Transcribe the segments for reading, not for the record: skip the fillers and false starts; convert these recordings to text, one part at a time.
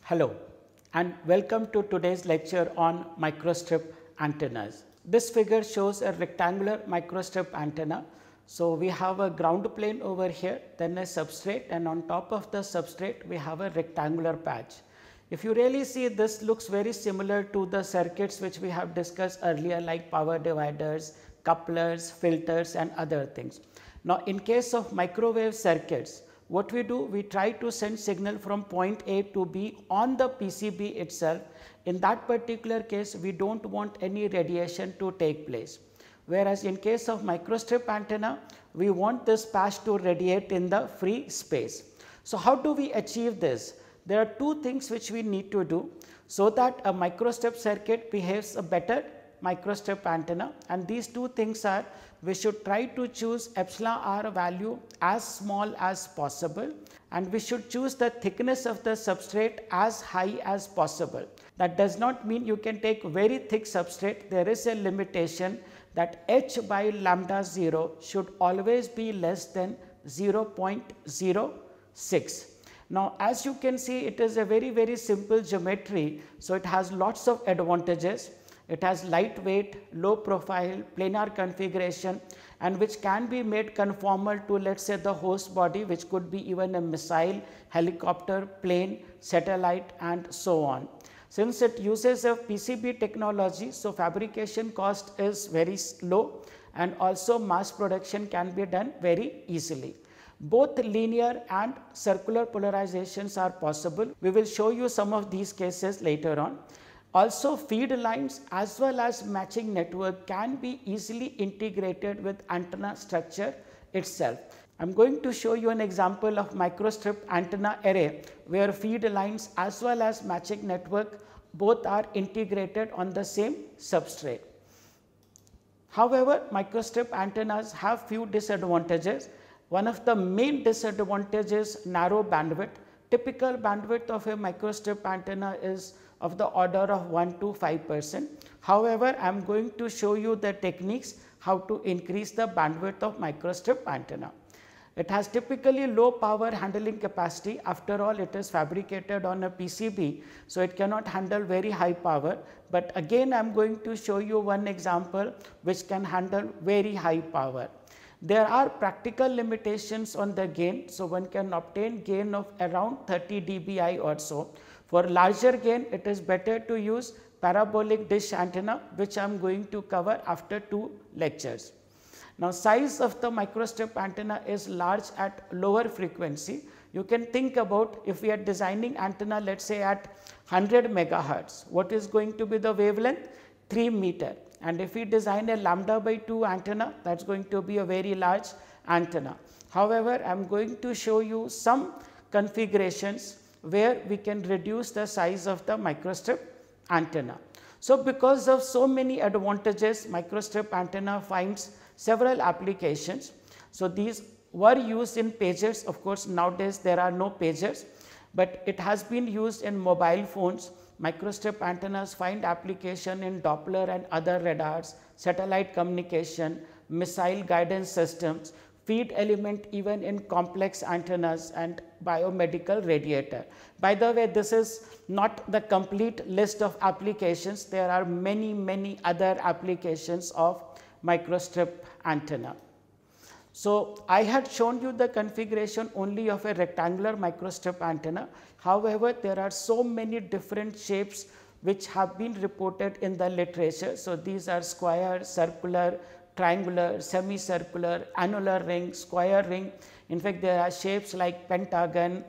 Hello and welcome to today's lecture on microstrip antennas. This figure shows a rectangular microstrip antenna. So, we have a ground plane over here, then a substrate, and on top of the substrate we have a rectangular patch. If you really see, this looks very similar to the circuits which we have discussed earlier, like power dividers, couplers, filters and other things. Now, in case of microwave circuits, what we do, we try to send signal from point A to B on the PCB itself. In that particular case, we do not want any radiation to take place. Whereas, in case of microstrip antenna, we want this patch to radiate in the free space. So, how do we achieve this? There are two things which we need to do, so that a microstrip circuit behaves a better microstrip antenna, and these two things are, we should try to choose epsilon r value as small as possible, and we should choose the thickness of the substrate as high as possible. That does not mean you can take very thick substrate. There is a limitation that h by lambda 0 should always be less than 0.06. Now, as you can see, it is a very simple geometry. So, it has lots of advantages. It has lightweight, low profile, planar configuration, and which can be made conformal to, let us say, the host body, which could be even a missile, helicopter, plane, satellite and so on. Since it uses a PCB technology, so fabrication cost is very low, and also mass production can be done very easily. Both linear and circular polarizations are possible. We will show you some of these cases later on. Also, feed lines as well as matching network can be easily integrated with antenna structure itself. I am going to show you an example of microstrip antenna array, where feed lines as well as matching network both are integrated on the same substrate. However, microstrip antennas have few disadvantages. One of the main disadvantages is narrow bandwidth. Typical bandwidth of a microstrip antenna is of the order of 1 to 5%. However, I am going to show you the techniques how to increase the bandwidth of microstrip antenna. It has typically low power handling capacity. After all, it is fabricated on a PCB, so it cannot handle very high power. But again, I am going to show you one example which can handle very high power. There are practical limitations on the gain, so one can obtain gain of around 30 dBi or so. For larger gain, it is better to use parabolic dish antenna, which I am going to cover after 2 lectures. Now, size of the microstrip antenna is large at lower frequency. You can think about, if we are designing antenna, let us say at 100 megahertz, what is going to be the wavelength? 3 meter. And if we design a lambda by 2 antenna, that is going to be a very large antenna. However, I am going to show you some configurations where we can reduce the size of the microstrip antenna. So, because of so many advantages, microstrip antenna finds several applications. So, these were used in pagers. Of course, nowadays there are no pagers, but it has been used in mobile phones. Microstrip antennas find application in Doppler and other radars, satellite communication, missile guidance systems, feed element even in complex antennas and biomedical radiator. By the way, this is not the complete list of applications. There are many other applications of microstrip antenna. So, I had shown you the configuration only of a rectangular microstrip antenna. However, there are so many different shapes which have been reported in the literature. So, these are square, circular, triangular, semicircular, annular ring, square ring. In fact, there are shapes like pentagon,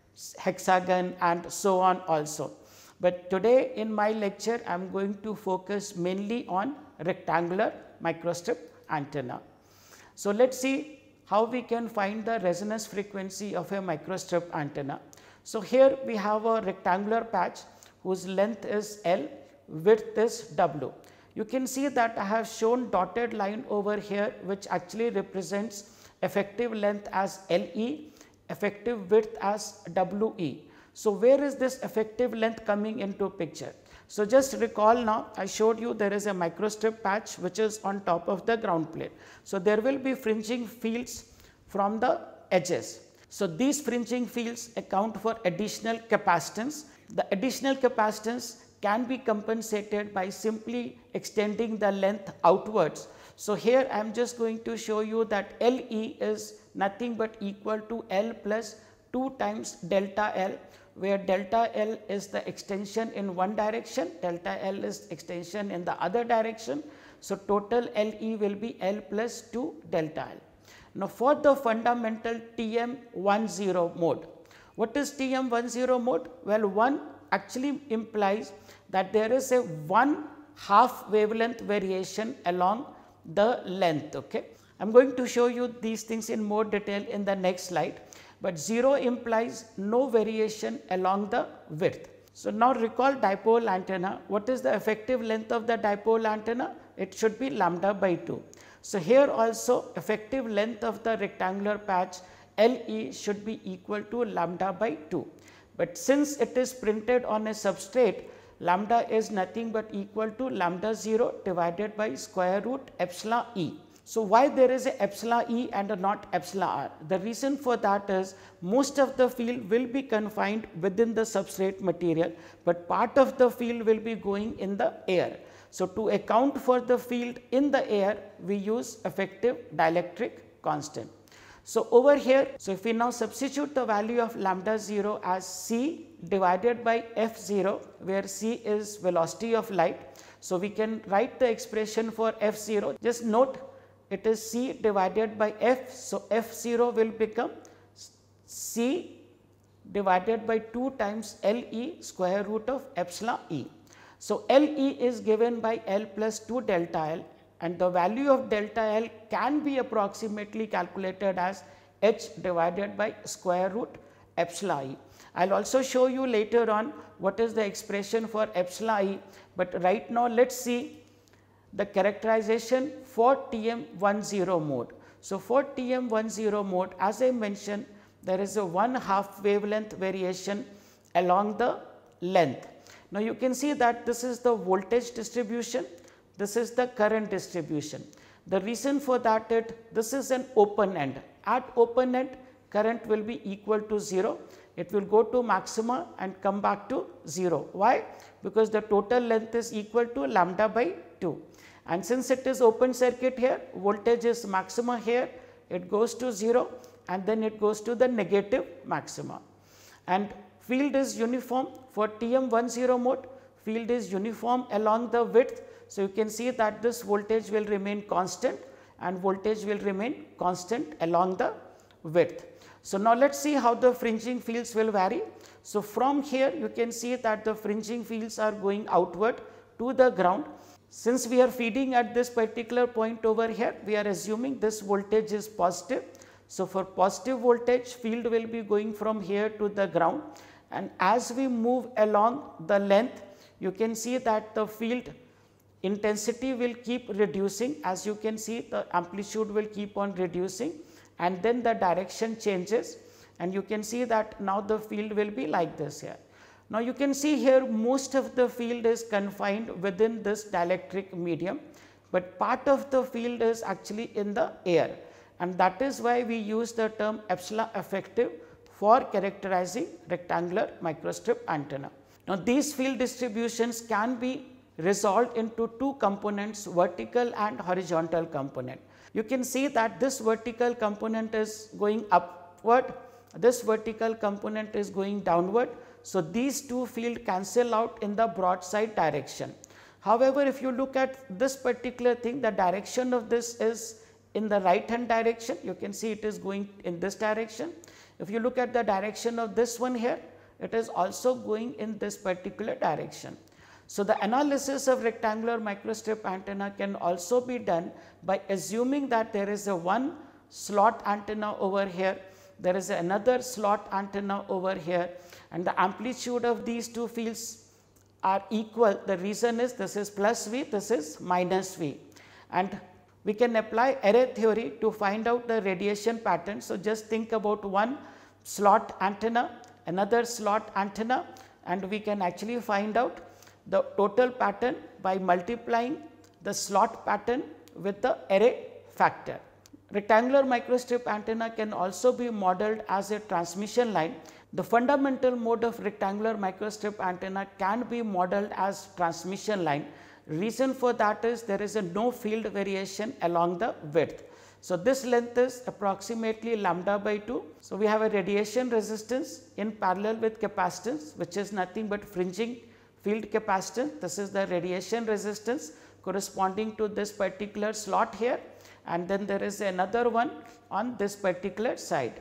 hexagon and so on also. But today in my lecture, I am going to focus mainly on rectangular microstrip antenna. So, let us see how we can find the resonance frequency of a microstrip antenna. So, here we have a rectangular patch whose length is L, width is W. You can see that I have shown dotted line over here, which actually represents effective length as LE, effective width as WE. So, where is this effective length coming into picture? So, just recall now, I showed you there is a microstrip patch which is on top of the ground plane. So, there will be fringing fields from the edges. So, these fringing fields account for additional capacitance The additional capacitance can be compensated by simply extending the length outwards. So, here I am just going to show you that LE is nothing but equal to L plus 2 times delta L, where delta L is the extension in one direction, delta L is extension in the other direction. So, total LE will be L plus 2 delta L. Now, for the fundamental TM10 mode, what is TM10 mode? Well, 1 actually implies that there is a 1/2 wavelength variation along the length. Okay. I am going to show you these things in more detail in the next slide, but 0 implies no variation along the width. So, now recall dipole antenna. What is the effective length of the dipole antenna? It should be lambda by 2. So, here also effective length of the rectangular patch LE should be equal to lambda by 2. But since it is printed on a substrate, lambda is nothing but equal to lambda 0 divided by square root epsilon E. So, why there is a epsilon E and not epsilon R? The reason for that is most of the field will be confined within the substrate material, but part of the field will be going in the air. So, to account for the field in the air, we use effective dielectric constant. So, over here, so if we now substitute the value of lambda 0 as c divided by f 0, where c is velocity of light. So, we can write the expression for f 0, just note it is c divided by f. So, f 0 will become c divided by 2 times L E square root of epsilon E. So, L E is given by L plus 2 delta L, and the value of delta L can be approximately calculated as h divided by square root epsilon E. I will also show you later on what is the expression for epsilon E, but right now let us see the characterization for TM10 mode. So, for TM10 mode, as I mentioned, there is a 1/2 wavelength variation along the length. Now, you can see that this is the voltage distribution, this is the current distribution. The reason for that is this is an open end. At open end, current will be equal to 0. It will go to maxima and come back to 0. Why? Because the total length is equal to lambda by 2. And since it is open circuit here, voltage is maxima here, it goes to 0 and then it goes to the negative maxima. And field is uniform for TM10 mode, field is uniform along the width. So, you can see that this voltage will remain constant and voltage will remain constant along the width. So, now let us see how the fringing fields will vary. So, from here you can see that the fringing fields are going outward to the ground. Since we are feeding at this particular point over here, we are assuming this voltage is positive. So, for positive voltage, field will be going from here to the ground, and as we move along the length, you can see that the field intensity will keep reducing. As you can see, the amplitude will keep on reducing and then the direction changes, and you can see that now the field will be like this here. Now, you can see here most of the field is confined within this dielectric medium, but part of the field is actually in the air, and that is why we use the term epsilon effective for characterizing rectangular microstrip antenna. Now, these field distributions can be resolved into two components, vertical and horizontal component. You can see that this vertical component is going upward, this vertical component is going downward. So, these two field cancel out in the broadside direction. However, if you look at this particular thing, the direction of this is in the right hand direction, you can see it is going in this direction. If you look at the direction of this one here, it is also going in this particular direction. So, the analysis of rectangular microstrip antenna can also be done by assuming that there is a one slot antenna over here, there is another slot antenna over here, and the amplitude of these two fields are equal. The reason is this is plus V, this is minus V, and we can apply array theory to find out the radiation pattern. So, just think about one slot antenna, another slot antenna, and we can actually find out the total pattern by multiplying the slot pattern with the array factor. Rectangular microstrip antenna can also be modeled as a transmission line. The fundamental mode of rectangular microstrip antenna can be modeled as transmission line. Reason for that is there is a no field variation along the width. So, this length is approximately lambda by 2. So, we have a radiation resistance in parallel with capacitance, which is nothing but fringing field capacitance. This is the radiation resistance corresponding to this particular slot here, and then there is another one on this particular side.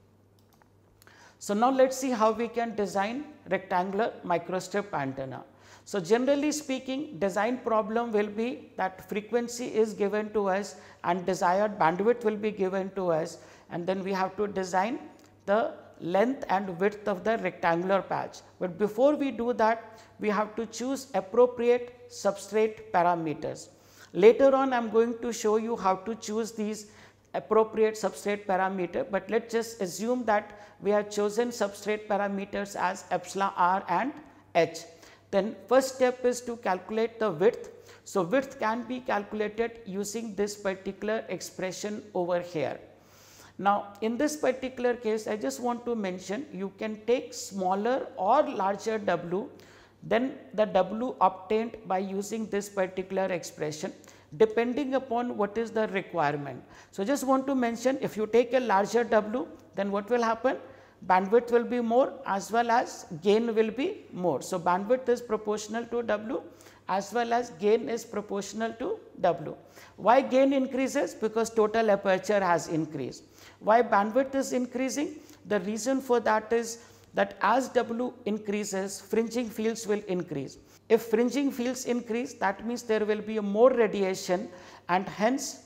So, now let us see how we can design rectangular microstrip antenna. So, generally speaking, design problem will be that frequency is given to us and desired bandwidth will be given to us, and then we have to design the length and width of the rectangular patch. But before we do that, we have to choose appropriate substrate parameters. Later on, I am going to show you how to choose these appropriate substrate parameter, but let us just assume that we have chosen substrate parameters as epsilon r and h. Then first step is to calculate the width. So, width can be calculated using this particular expression over here. Now, in this particular case, I just want to mention you can take smaller or larger W than the W obtained by using this particular expression, depending upon what is the requirement. So, just want to mention, if you take a larger W, then what will happen? Bandwidth will be more as well as gain will be more. So, bandwidth is proportional to W as well as gain is proportional to W. Why gain increases? Because total aperture has increased. Why bandwidth is increasing? The reason for that is that as W increases, fringing fields will increase. If fringing fields increase, that means there will be a more radiation, and hence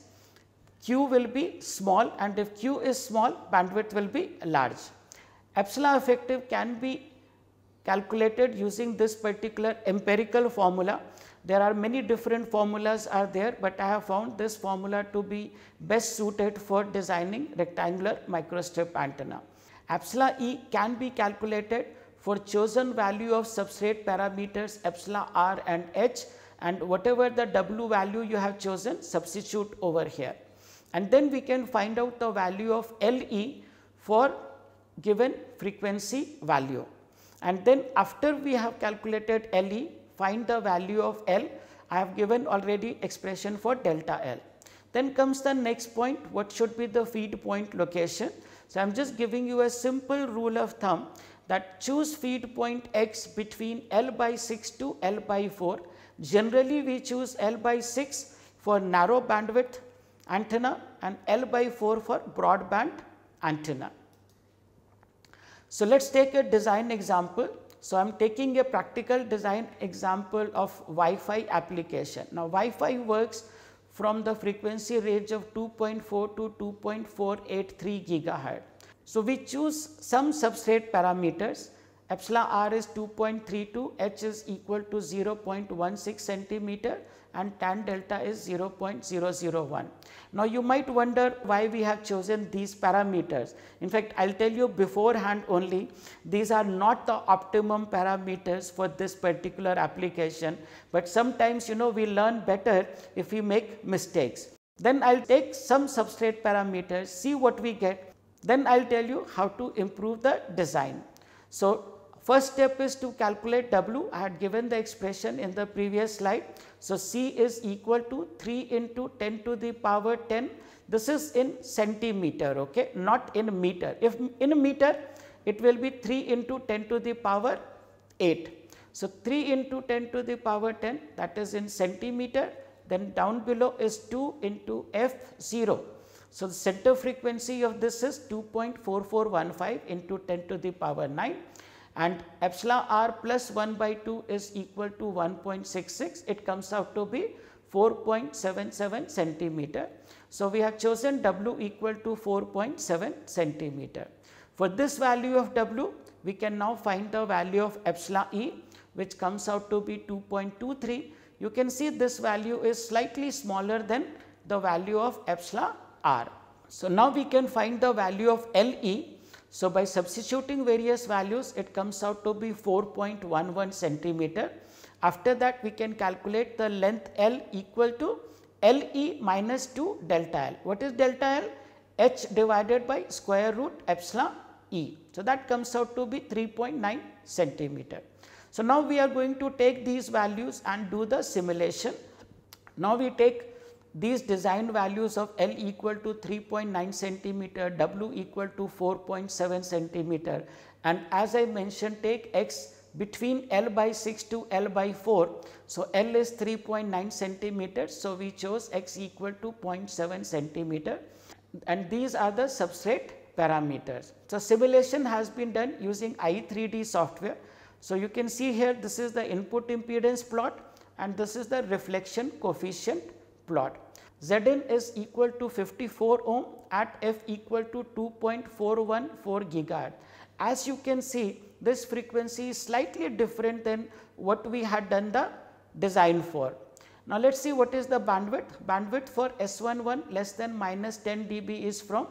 Q will be small, and if Q is small, bandwidth will be large. Epsilon effective can be calculated using this particular empirical formula. There are many different formulas are there, but I have found this formula to be best suited for designing rectangular microstrip antenna. Epsilon E can be calculated for chosen value of substrate parameters epsilon r and h, and whatever the W value you have chosen, substitute over here. And then we can find out the value of LE for given frequency value. And then after we have calculated LE, find the value of L. I have given already expression for delta L. Then comes the next point, what should be the feed point location. So, I am just giving you a simple rule of thumb that choose feed point X between L by 6 to L by 4. Generally, we choose L by 6 for narrow bandwidth antenna and L by 4 for broadband antenna. So, let us take a design example. So, I am taking a practical design example of Wi-Fi application. Now, Wi-Fi works from the frequency range of 2.4 to 2.483 gigahertz. So, we choose some substrate parameters. Epsilon r is 2.32, h is equal to 0.16 centimeter, and tan delta is 0.001. Now, you might wonder why we have chosen these parameters. In fact, I will tell you beforehand only, these are not the optimum parameters for this particular application, but sometimes we learn better if we make mistakes. Then I will take some substrate parameters, see what we get, then I will tell you how to improve the design. So, first step is to calculate W. I had given the expression in the previous slide. So, C is equal to 3 into 10 to the power 10. This is in centimeter, okay, not in meter. If in meter, it will be 3 into 10 to the power 8. So, 3 into 10 to the power 10, that is in centimeter. Then down below is 2 into F0. So, the center frequency of this is 2.4415 into 10 to the power 9. And epsilon r plus 1 by 2 is equal to 1.66, it comes out to be 4.77 centimeter. So, we have chosen W equal to 4.7 centimeter. For this value of W, we can now find the value of epsilon E, which comes out to be 2.23. You can see this value is slightly smaller than the value of epsilon r. So, now we can find the value of LE. So, by substituting various values, it comes out to be 4.11 centimeter. After that, we can calculate the length L equal to LE minus 2 delta L. What is delta L? H divided by square root epsilon E. So, that comes out to be 3.9 centimeter. So, now we are going to take these values and do the simulation. Now, we take these design values of L equal to 3.9 centimeter, W equal to 4.7 centimeter, and as I mentioned, take X between L by 6 to L by 4. So, L is 3.9 centimeters. So, we chose X equal to 0.7 centimeter, and these are the substrate parameters. So, simulation has been done using i3D software. So, you can see here this is the input impedance plot and this is the reflection coefficient plot. Zn is equal to 54 ohm at f equal to 2.414 gigahertz. As you can see, this frequency is slightly different than what we had done the design for. Now, let us see what is the bandwidth. Bandwidth for S11 less than minus 10 dB is from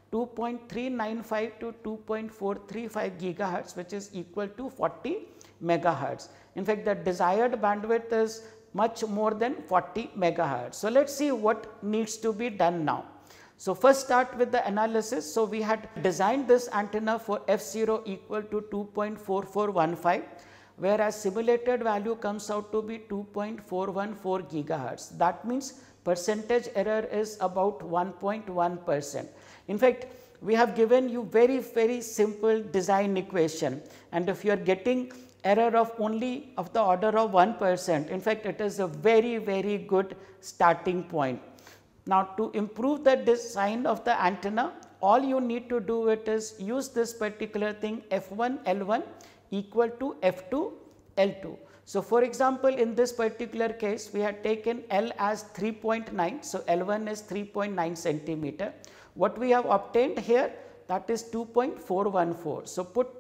2.395 to 2.435 gigahertz, which is equal to 40 megahertz. In fact, the desired bandwidth is much more than 40 megahertz. So, let us see what needs to be done now. So, first start with the analysis. So, we had designed this antenna for f0 equal to 2.4415, whereas simulated value comes out to be 2.414 gigahertz. That means percentage error is about 1.1%. In fact, we have given you very simple design equation, and if you are getting error of only of the order of 1%, in fact, it is a very good starting point. Now, to improve the design of the antenna, all you need to do it is use this particular thing F1 L1 equal to F2 L2. So, for example, in this particular case, we had taken L as 3.9. So, L1 is 3.9 centimeter. What we have obtained here, that is 2.414. So, put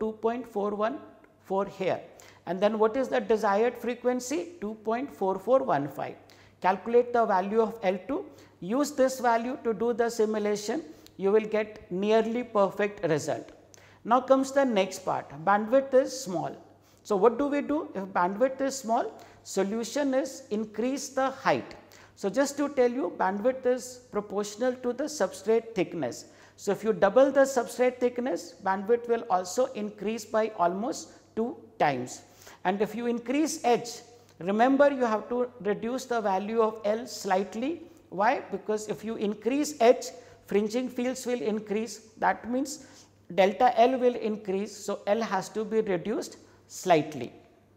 2.414 here, and then what is the desired frequency? 2.4415. Calculate the value of L2. Use this value to do the simulation, you will get nearly perfect result. Now comes the next part, bandwidth is small. So, what do we do? If bandwidth is small, solution is increase the height. So, just to tell you, bandwidth is proportional to the substrate thickness. So, if you double the substrate thickness, bandwidth will also increase by almost 2 times. And if you increase H, remember you have to reduce the value of L slightly. Why? Because if you increase H, fringing fields will increase, that means delta L will increase. So, L has to be reduced slightly.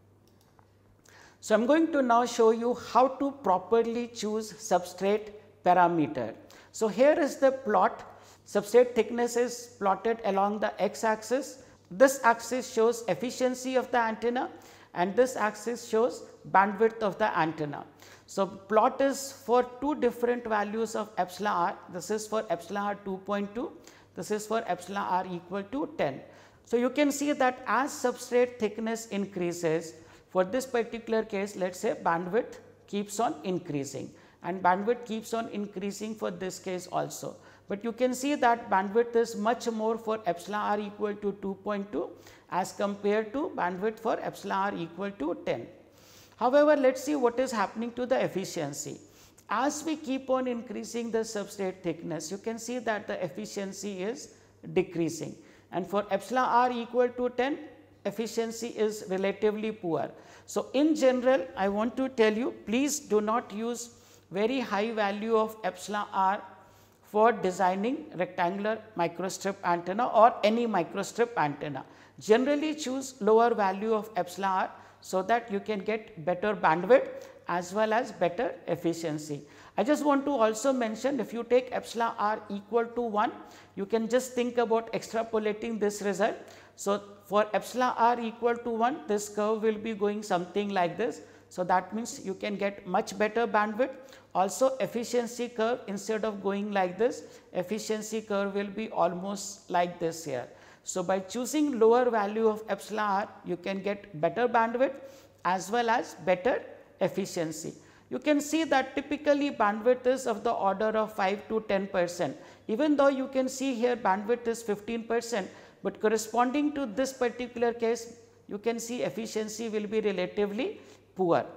So, I am going to now show you how to properly choose substrate parameter. So, here is the plot. Substrate thickness is plotted along the x axis. This axis shows efficiency of the antenna and this axis shows bandwidth of the antenna. So, plot is for two different values of epsilon r. This is for epsilon r 2.2, this is for epsilon r equal to 10. So, you can see that as substrate thickness increases, for this particular case, let us say bandwidth keeps on increasing, and bandwidth keeps on increasing for this case also. But you can see that bandwidth is much more for epsilon r equal to 2.2 as compared to bandwidth for epsilon r equal to 10. However, let us see what is happening to the efficiency. As we keep on increasing the substrate thickness, you can see that the efficiency is decreasing, and for epsilon r equal to 10, efficiency is relatively poor. So, in general, I want to tell you, please do not use very high value of epsilon r for designing rectangular microstrip antenna or any microstrip antenna. Generally choose lower value of epsilon r so that you can get better bandwidth as well as better efficiency. I just want to also mention, if you take epsilon r equal to 1, you can just think about extrapolating this result. So, for epsilon r equal to 1, this curve will be going something like this. So, that means you can get much better bandwidth. Also, efficiency curve, instead of going like this, efficiency curve will be almost like this here. So, by choosing lower value of epsilon r, you can get better bandwidth as well as better efficiency. You can see that typically bandwidth is of the order of 5 to 10%, even though you can see here bandwidth is 15%, but corresponding to this particular case, you can see efficiency will be relatively poor.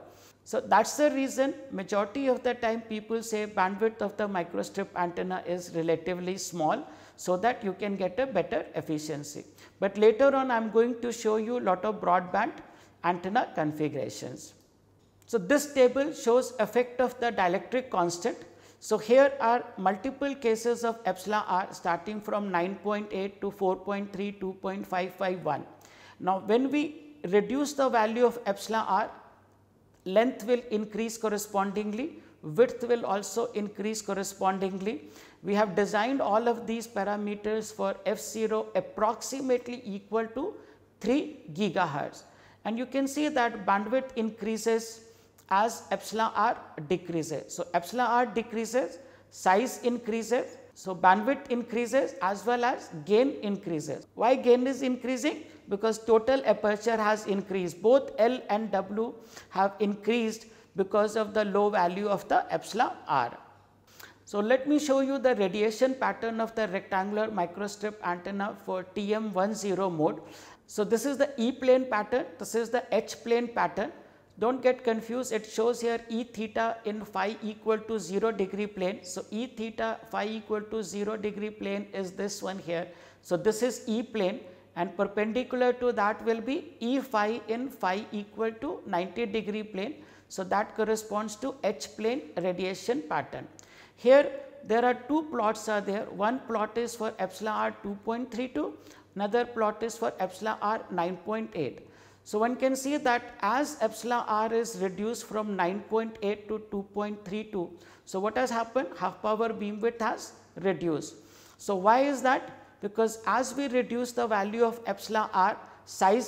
So, that is the reason majority of the time people say bandwidth of the microstrip antenna is relatively small, so that you can get a better efficiency. But later on I am going to show you lot of broadband antenna configurations. So, this table shows effect of the dielectric constant. So, here are multiple cases of epsilon r starting from 9.8 to 4.3, 2.551. Now, when we reduce the value of epsilon r, length will increase correspondingly, width will also increase correspondingly. We have designed all of these parameters for f0 approximately equal to 3 gigahertz, and you can see that bandwidth increases as epsilon r decreases. So, epsilon r decreases, size increases. So, bandwidth increases as well as gain increases. Why gain is increasing? Because total aperture has increased, both L and W have increased because of the low value of the epsilon r. So, let me show you the radiation pattern of the rectangular microstrip antenna for TM10 mode. So, this is the E plane pattern, this is the H plane pattern. Do not get confused, it shows here E theta in phi equal to 0 degree plane. So, E theta phi equal to 0 degree plane is this one here. So, this is E plane, and perpendicular to that will be E phi in phi equal to 90 degree plane. So, that corresponds to H plane radiation pattern. Here there are two plots are there, one plot is for epsilon r 2.32, another plot is for epsilon r 9.8. So, one can see that as epsilon r is reduced from 9.8 to 2.32. So, what has happened? Half power beamwidth has reduced. So, why is that? Because as we reduce the value of epsilon r, size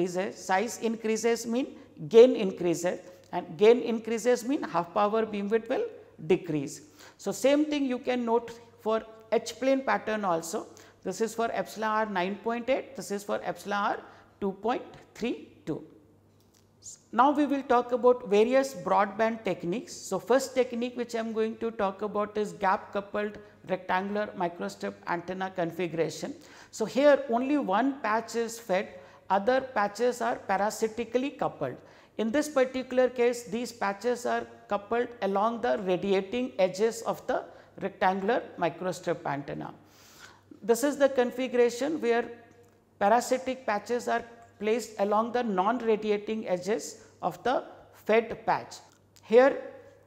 increases mean gain increases, and gain increases mean half power beamwidth will decrease. So, same thing you can note for H plane pattern also. This is for epsilon r 9.8, this is for epsilon r 2.32. Now, we will talk about various broadband techniques. So, first technique which I am going to talk about is gap coupled rectangular microstrip antenna configuration. So, here only one patch is fed, other patches are parasitically coupled. In this particular case, these patches are coupled along the radiating edges of the rectangular microstrip antenna. This is the configuration where parasitic patches are placed along the non-radiating edges of the fed patch. Here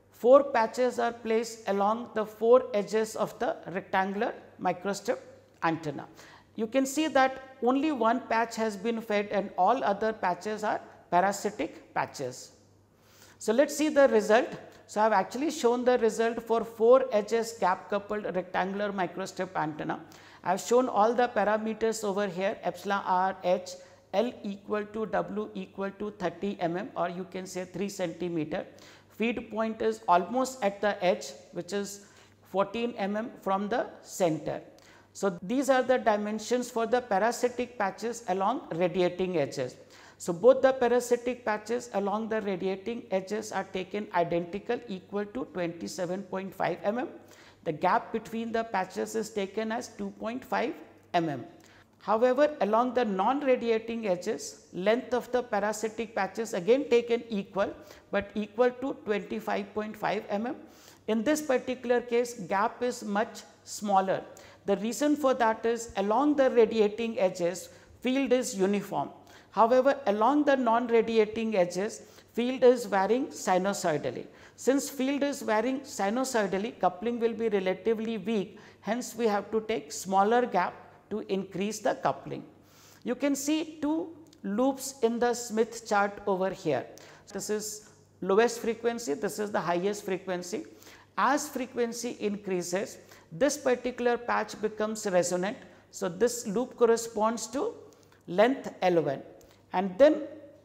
4 patches are placed along the 4 edges of the rectangular microstrip antenna. You can see that only one patch has been fed and all other patches are parasitic patches. So, let us see the result. So, I have actually shown the result for 4 edges gap coupled rectangular microstrip antenna. I have shown all the parameters over here, epsilon r, h, L equal to W equal to 30 mm, or you can say 3 centimeter. Feed point is almost at the edge, which is 14 mm from the center. So, these are the dimensions for the parasitic patches along radiating edges. So, both the parasitic patches along the radiating edges are taken identical, equal to 27.5 mm. The gap between the patches is taken as 2.5 mm. However, along the non-radiating edges, length of the parasitic patches again taken equal, but equal to 25.5 mm. In this particular case, gap is much smaller. The reason for that is along the radiating edges, field is uniform. However, along the non-radiating edges, field is varying sinusoidally. Since field is varying sinusoidally, coupling will be relatively weak, hence we have to take smaller gap to increase the coupling. You can see 2 loops in the Smith chart over here. This is lowest frequency, this is the highest frequency. As frequency increases, this particular patch becomes resonant. So, this loop corresponds to length L1, and then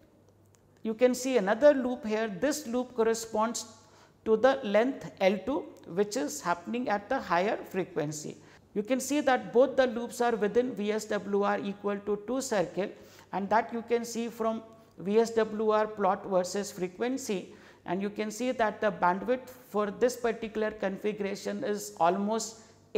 you can see another loop here. This loop corresponds to the length L2, which is happening at the higher frequency. You can see that both the loops are within VSWR equal to 2 circle, and that you can see from VSWR plot versus frequency, and you can see that the bandwidth for this particular configuration is almost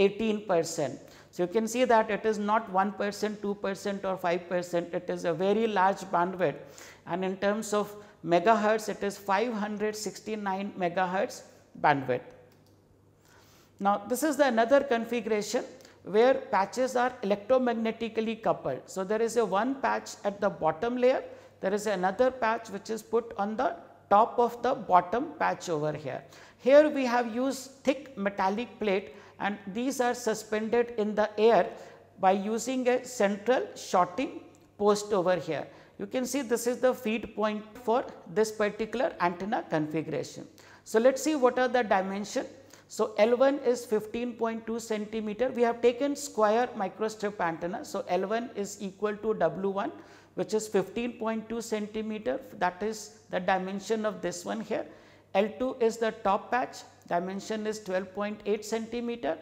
18%. So, you can see that it is not 1%, 2% or 5%, it is a very large bandwidth, and in terms of megahertz, it is 569 megahertz bandwidth. Now, this is the another configuration where patches are electromagnetically coupled. So, there is a one patch at the bottom layer, there is another patch which is put on the top of the bottom patch over here. Here we have used thick metallic plate and these are suspended in the air by using a central shorting post over here. You can see this is the feed point for this particular antenna configuration. So, let us see what are the dimension. So, L1 is 15.2 centimeter. We have taken square microstrip antenna. So, L1 is equal to W1, which is 15.2 centimeter, that is the dimension of this one here. L2 is the top patch, dimension is 12.8 centimeter.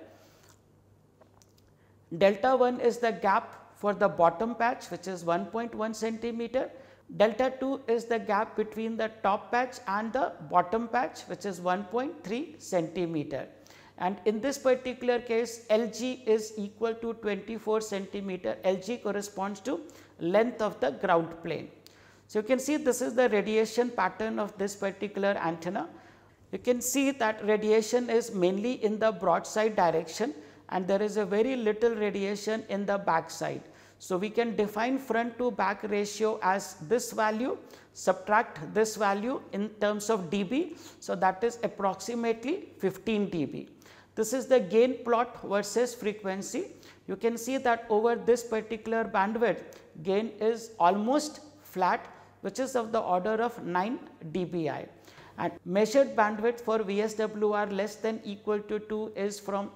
Delta 1 is the gap for the bottom patch, which is 1.1 centimeter. Delta 2 is the gap between the top patch and the bottom patch, which is 1.3 centimeter. And in this particular case, LG is equal to 24 centimeter. LG corresponds to length of the ground plane. So, you can see this is the radiation pattern of this particular antenna. You can see that radiation is mainly in the broadside direction and there is a very little radiation in the back side. So, we can define front to back ratio as this value, subtract this value in terms of dB. So, that is approximately 15 dB. This is the gain plot versus frequency. You can see that over this particular bandwidth, gain is almost flat, which is of the order of 9 dBi. And measured bandwidth for VSWR less than equal to 2 is from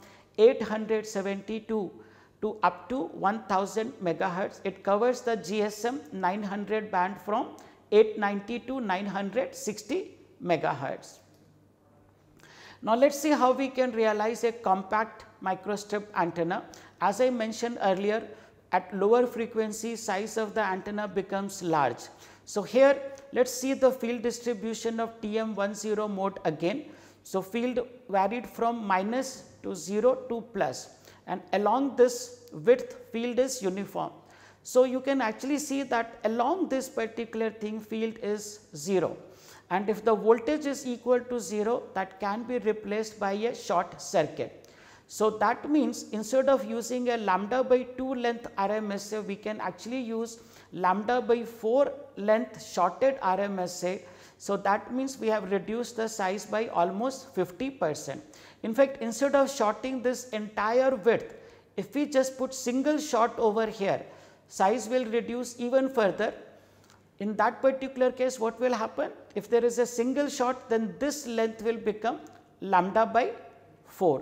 872 to up to 1000 megahertz. It covers the GSM 900 band from 890 to 960 megahertz. Now, let us see how we can realize a compact microstrip antenna. As I mentioned earlier, at lower frequency size of the antenna becomes large. So, here let us see the field distribution of TM10 mode again. So, field varied from minus to 0 to plus, and along this width field is uniform. So, you can actually see that along this particular thing field is 0, and if the voltage is equal to 0, that can be replaced by a short circuit. So, that means instead of using a lambda by 2 length RMSA, we can actually use lambda by 4 length shorted RMSA. So, that means we have reduced the size by almost 50%. In fact, instead of shorting this entire width, if we just put single short over here, size will reduce even further. In that particular case, what will happen? If there is a single short, then this length will become lambda by 4.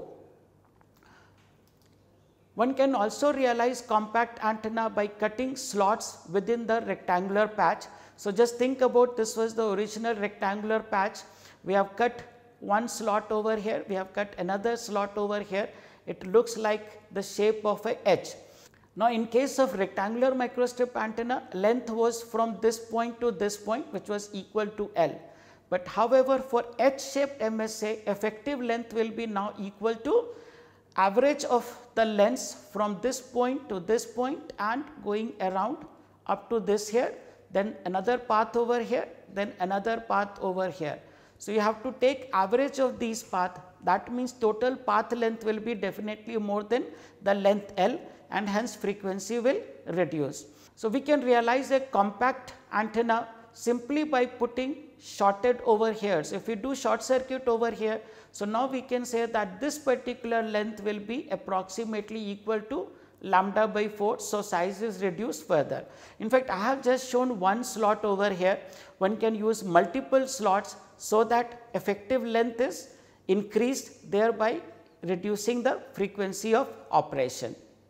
One can also realize compact antenna by cutting slots within the rectangular patch. So, just think about this was the original rectangular patch. We have cut one slot over here, we have cut another slot over here. It looks like the shape of a H. Now, in case of rectangular microstrip antenna, length was from this point to this point, which was equal to L. But however, for H-shaped MSA, effective length will be now equal to average of the lengths from this point to this point and going around up to this here, then another path over here, then another path over here. So, you have to take average of these paths. That means total path length will be definitely more than the length L, and hence frequency will reduce. So, we can realize a compact antenna simply by putting shorted over here. So, if we do short circuit over here, so now we can say that this particular length will be approximately equal to lambda by 4. So, size is reduced further. In fact, I have just shown one slot over here. One can use multiple slots so that effective length is increased, thereby reducing the frequency of operation.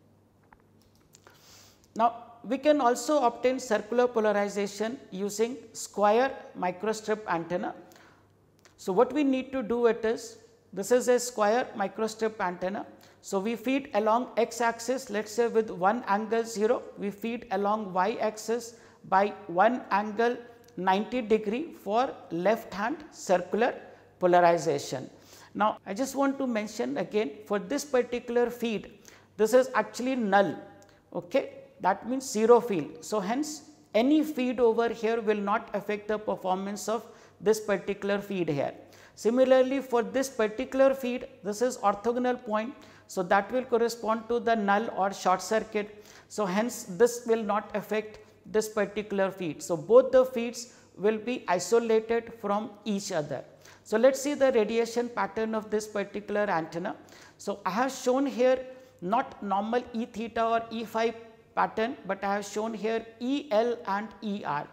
Now, we can also obtain circular polarization using square microstrip antenna. So, what we need to do it is, this is a square microstrip antenna. So, we feed along x axis, let us say with one angle 0, we feed along y axis by one angle 90 degree for left hand circular polarization. Now, I just want to mention again, for this particular feed, this is actually null, okay? That means 0 field. So, hence any feed over here will not affect the performance of this particular feed here. Similarly, for this particular feed, this is orthogonal point. So, that will correspond to the null or short circuit. So, hence this will not affect this particular feed. So, both the feeds will be isolated from each other. So, let us see the radiation pattern of this particular antenna. So, I have shown here not normal E theta or E phi pattern, but I have shown here EL and ER.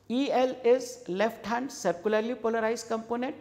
EL is left hand circularly polarized component,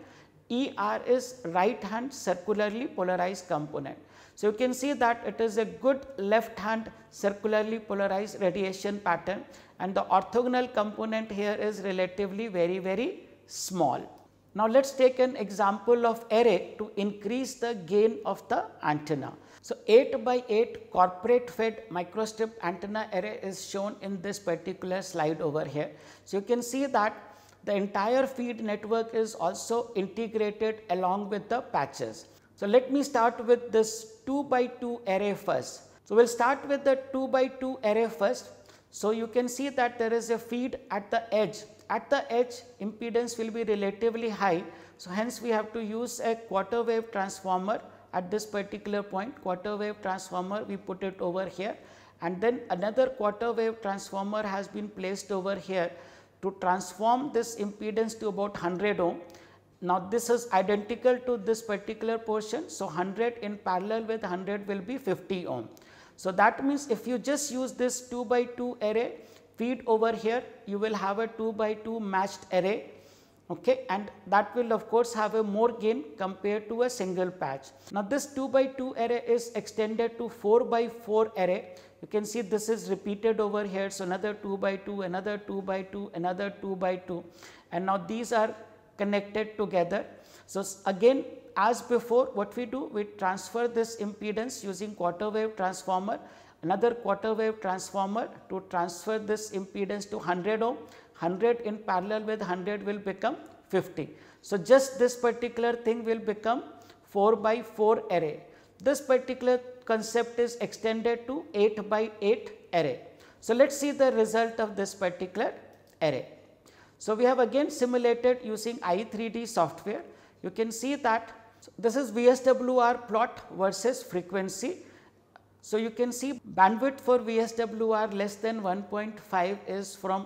ER is right hand circularly polarized component. So, you can see that it is a good left hand circularly polarized radiation pattern, and the orthogonal component here is relatively very small. Now, let us take an example of array to increase the gain of the antenna. So, 8 by 8 corporate fed microstrip antenna array is shown in this particular slide over here. So, you can see that the entire feed network is also integrated along with the patches. So, let me start with this 2 by 2 array first. So, we will start with the 2 by 2 array first. So, you can see that there is a feed at the edge. At the edge, impedance will be relatively high. So, hence we have to use a quarter wave transformer at this particular point. Quarter wave transformer, we put it over here, and then another quarter wave transformer has been placed over here to transform this impedance to about 100 ohm. Now, this is identical to this particular portion. So, 100 in parallel with 100 will be 50 ohm. So, that means if you just use this 2 by 2 array feed over here, you will have a 2 by 2 matched array, okay, and that will of course have a more gain compared to a single patch. Now, this 2 by 2 array is extended to 4 by 4 array. You can see this is repeated over here. So, another 2 by 2, another 2 by 2, another 2 by 2, and now these are connected together. So, again as before, what we do, we transfer this impedance using quarter wave transformer, another quarter wave transformer to transfer this impedance to 100 ohm. 100 in parallel with 100 will become 50. So, just this particular thing will become 4 by 4 array. This particular concept is extended to 8 by 8 array. So, let us see the result of this particular array. So, we have again simulated using i3D software. You can see that this is VSWR plot versus frequency. So, you can see bandwidth for VSWR less than 1.5 is from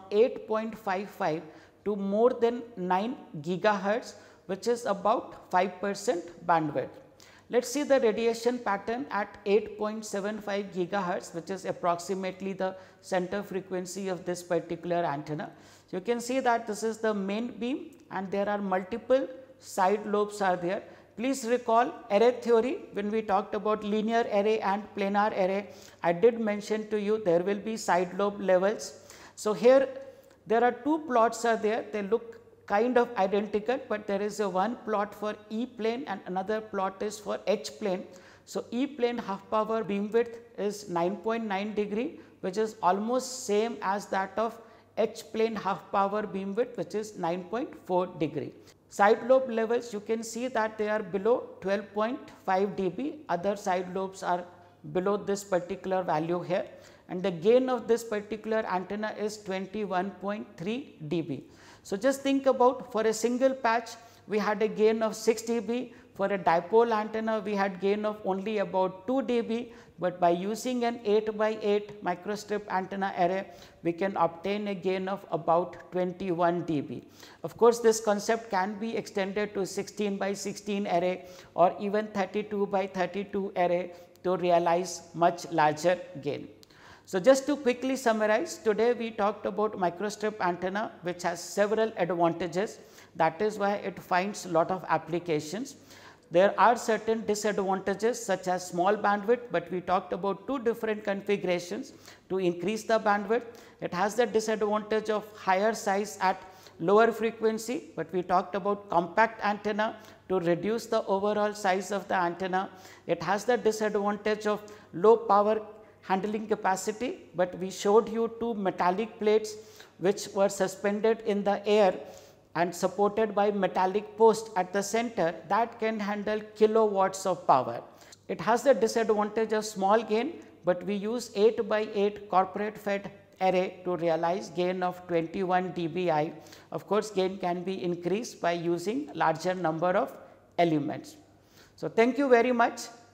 8.55 to more than 9 gigahertz, which is about 5% bandwidth. Let us see the radiation pattern at 8.75 gigahertz, which is approximately the center frequency of this particular antenna. So, you can see that this is the main beam and there are multiple side lobes are there. Please recall array theory, when we talked about linear array and planar array, I did mention to you there will be side lobe levels. So, here there are two plots are there, they look kind of identical, but there is a one plot for E plane and another plot is for H plane. So, E plane half power beam width is 9.9 degree, which is almost same as that of H plane half power beam width, which is 9.4 degree. Side lobe levels, you can see that they are below 12.5 dB, other side lobes are below this particular value here, and the gain of this particular antenna is 21.3 dB. So, just think about, for a single patch we had a gain of 6 dB, for a dipole antenna we had gain of only about 2 dB, but by using an 8 by 8 microstrip antenna array we can obtain a gain of about 21 dB. Of course, this concept can be extended to 16 by 16 array or even 32 by 32 array to realize much larger gain. So, just to quickly summarize, today we talked about microstrip antenna, which has several advantages. That is why it finds lot of applications. There are certain disadvantages such as small bandwidth, but we talked about two different configurations to increase the bandwidth. It has the disadvantage of higher size at lower frequency, but we talked about compact antenna to reduce the overall size of the antenna. It has the disadvantage of low power handling capacity, but we showed you two metallic plates which were suspended in the air and supported by metallic post at the center that can handle kilowatts of power. It has the disadvantage of small gain, but we use 8 by 8 corporate fed array to realize gain of 21 dBi. Of course, gain can be increased by using larger number of elements. So, thank you very much.